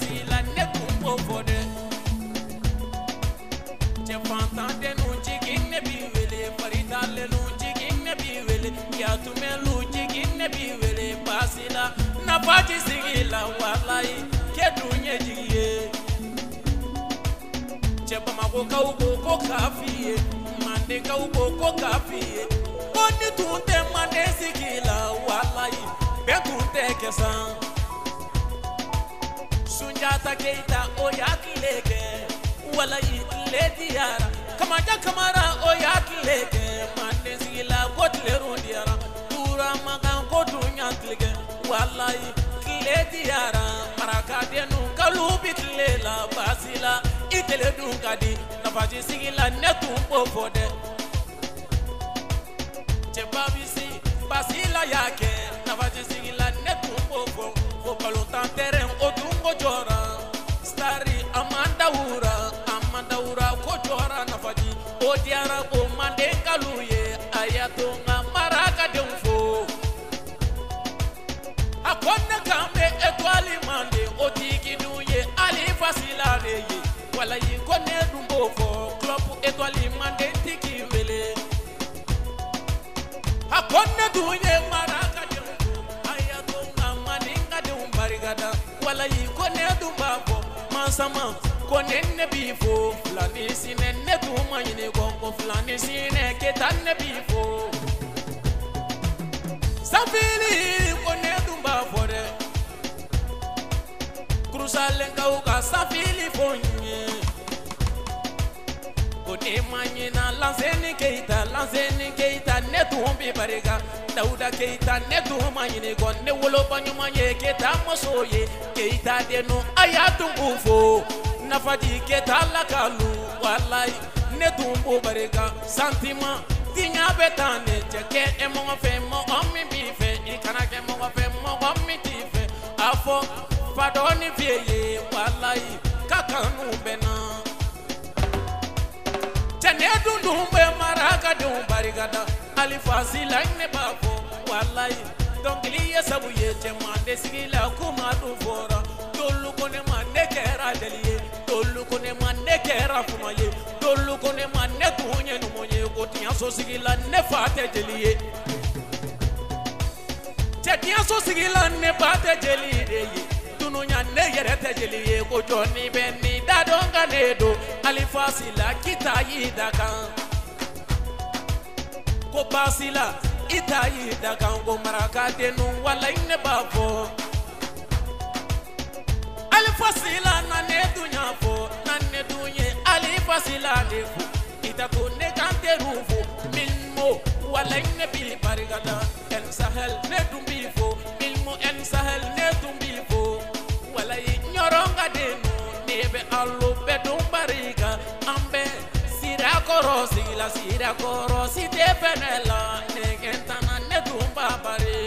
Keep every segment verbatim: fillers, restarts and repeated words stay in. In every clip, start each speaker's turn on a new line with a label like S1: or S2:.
S1: fasila ne tumbo fode che fantande nu jigin ne bi wele farida le nu jigin ne bi wele ya tume lu jigin ne bi wele fasila na faji sigila wallahi ke dunye jigiye che bama ko kau ko kafiye mande kau ko kafiye boni tunte mande sigila wallahi be tunte kesan Sunjata Keita oyakileke wallahi le diara kamanja kamara oyakileke mande sigila botle rundiara tura magan ko dunya klege wallahi le diara maraka denu kalubi tlela basila itele dunkadi nafaji sigila netumbo fode Chebabisi basila yake nafaji sigila netumbo fo fo balontan terrain odungo jora stari amanda ura amanda ura ko jora nafaji odiara ko mande kaluye ayatonga maraka demfo akonna kambe etwali mande otiki duye ali fasila reye wala yi kone dumbo fo club etwali mande tiki wele akonna duye maraka demfo ayatonga maninga de umbarigada wala yi kone dumba fo mansama kone ne bifo flani sine ne duma yine gongo flani sine ketan bifo Safili kone dumba fore Krusalen kauka safili fonye Kone manyina lanseni keita lanseni keita netumbi bariga Dauda keita netuma yine gonne wolo banyuma ye keita mosoye keita denu ayatumufo Nafaji keita lakalu wallahi netumbu bariga sentiment Tinya betane cheke emo fe mo omi bife ikana ke mo fe mo omi tife afo padoni vieye wallahi kakanu bena Chane dundumbe maraka de umbarigada alifasila ne bafo wallahi dongli sabu ye chemande sigila kuma du fora tolu kone mande kera delie tolu kone mande kera fumaye tolu kone mande tunye numonye kotiya so sigila ne fate delie chetiya so sigila ne fate delie tununya ne yerete delie ko joni benni dadonga nedo alifasila kitayi dakan ko basila itayi dakan ko maraka denu wala ne bafo Alifasila na ne dunya fo na ne dunye alifasila de fo ita ko ne kante rufo milmo wala ne bi barigada en sahel ne dumbi fo milmo en sahel ne dumbi fo wala nyoronga de no nebe allo be dum bariga ambe sira koro sila sira koro site penela ne gentana ne dumba bare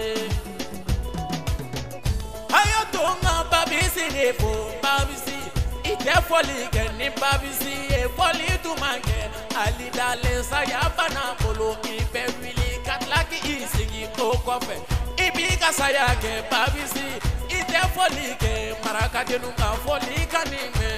S1: Ayatonga babisi defo babisi ite foli geni babisi e foli tu mange ali dale sayabana polo ibe wili katlaki isigi okofe ibika sayake babisi ite foli ke maraka denunga foli kanime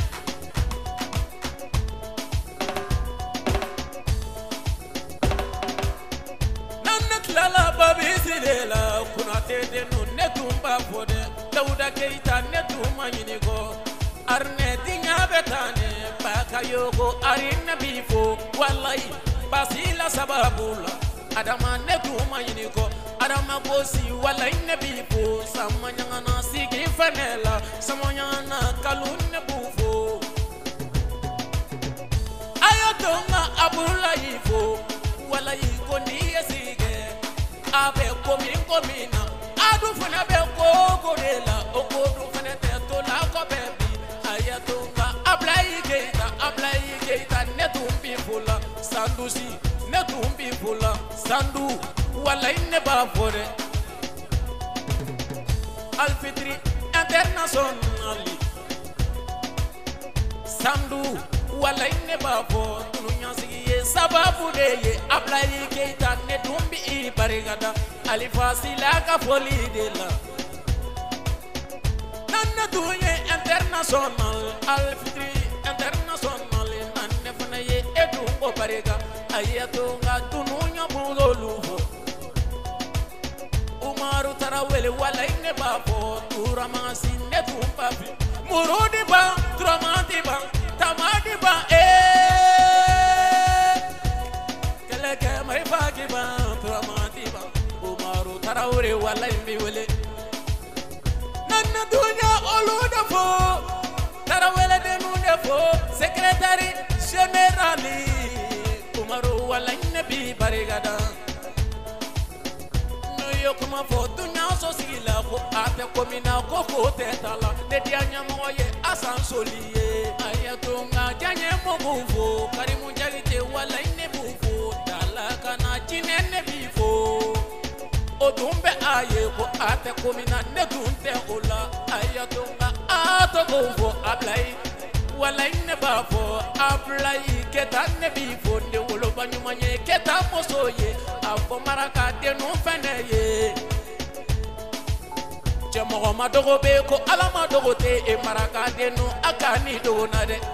S1: Lala babisi lela kunate denu netumba fode Dauda Keita netuma yinigo arne dinya betane baka yogo arina bifo wallahi basila sababula adama netuma yinigo adama bosi wallahi ne bifo samanya na sigi fanela samanya na kalunne bufo ayotonga abula yifo wallahi koni yesige abe komi komina adu fana be ko korela okodu fana teto la ko bebi ayatunga ablai geita ablai geita netumbi fula sandusi netumbi fula sandu wala inne ba fore alfitri internationali sandu wala inne ba fo tunya siye sababu de ye ablai geita netumbi i barigada alifasila ka foli de la nanna duye international alfitri international nanne fana ye edu o barega ayato nga tununya bulolu Umaru tarawele wala ine bafo turama sinne tumpapi murudi ba tramati ba tamadi ba eh keleke mai fagi ba tramati ba Umaru tarawele wala imbi wele nanna dunya oluda fo tarawele denunde fo secretary generali Umaru wala ine bi barigada kuma fo dunya so sigila ko ate komina ko ko tetala de dianya moye asan soliye ayatunga janye mobuvo karimu jagite wala ine buvo dala kana jinene bifo odumbe aye ko ate komina ne dunte ola ayatunga ato buvo ablai wala ine bafo ablai ketanne bifo de wolo banyumanye ketamo soye afo maraka de no feneye jamo ma dogo be ko ala ma dogo te e maraka de no akani do na de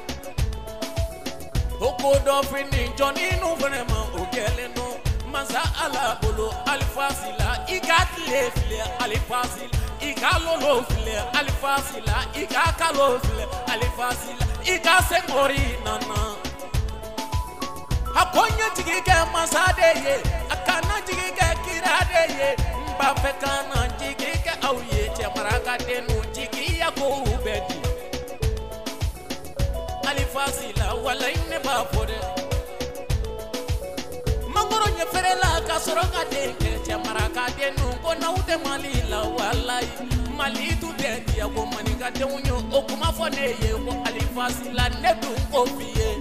S1: oko do fini joni no vraiment o gele no manza ala bolo alfasila igatle file alfasil igalolo file alfasila igakalo file alfasila igasengori nana akonya jigige masade ye akana jigige kirade ye mbafe kana jigige auye che maraka denu jigiya ko ubedi alifasila wala ine bafore mangoro nye ferela kasoronga denge che maraka denu ko naude malila walai malitu dedi ya ko maninga deunyo okuma fone ye ko alifasila nedu ko fiye